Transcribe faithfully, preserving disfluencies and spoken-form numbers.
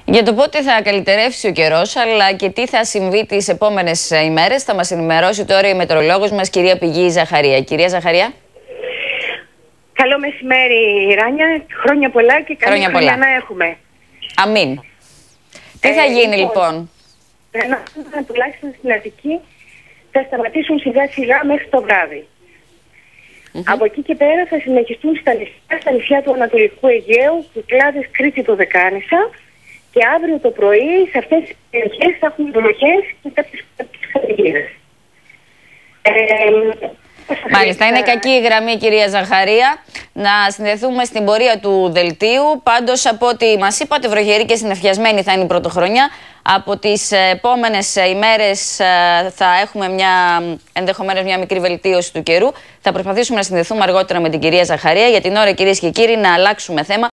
Για το πότε θα καλυτερεύσει ο καιρός, αλλά και τι θα συμβεί τις επόμενες ημέρες, θα μας ενημερώσει τώρα η μετεωρολόγος μας, κυρία Πηγή Ζαχαρία. Κυρία Ζαχαρία. Καλό μεσημέρι, Ράνια. Χρόνια πολλά και καλή χρόνια, χρόνια να έχουμε. Αμήν. Τι ε, θα γίνει λοιπόν? Λοιπόν, τουλάχιστον στην Αττική θα σταματήσουν σιγά σιγά μέχρι το βράδυ. Mm-hmm. Από εκεί και πέρα θα συνεχιστούν στα νησιά, στα νησιά του Ανατολικού Αιγαίου, Κυκλάδες, Κρήτη, το Δεκάνησα, και αύριο το πρωί σε αυτές τις περιοχές θα έχουν βροχές και κάποιες καταιγίδες. Ε, Μάλιστα, είναι κακή η γραμμή, κυρία Ζαχαρία. Να συνδεθούμε στην πορεία του δελτίου. Πάντως, από ό,τι μας είπατε, βροχερή και συννεφιασμένη θα είναι η πρωτοχρονιά. Από τις επόμενες ημέρες θα έχουμε μια, ενδεχομένως μια μικρή βελτίωση του καιρού. Θα προσπαθήσουμε να συνδεθούμε αργότερα με την κυρία Ζαχαρία. Για την ώρα, κυρίες και κύριοι, να αλλάξουμε θέμα.